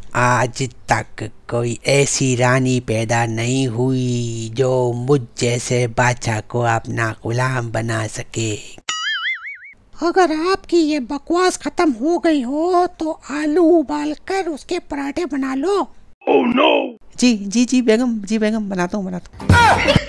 आज तक कोई ऐसी रानी पैदा नहीं हुई जो मुझ जैसे बादशाह को अपना गुलाम बना सके। अगर आपकी ये बकवास खत्म हो गई हो तो आलू उबाल कर उसके पराठे बना लो। जी जी जी बेगम, जी बेगम, बनाता हूँ।